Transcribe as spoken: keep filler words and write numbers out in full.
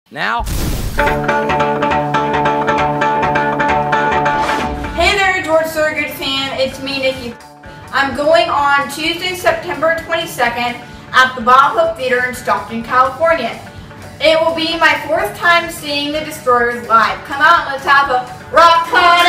Now. Hey there, Thorogood fan. It's me, Nikki. I'm going on Tuesday, September twenty-second at the Bob Hope Theater in Stockton, California. It will be my fourth time seeing the Destroyers live. Come out and let's have a rock party!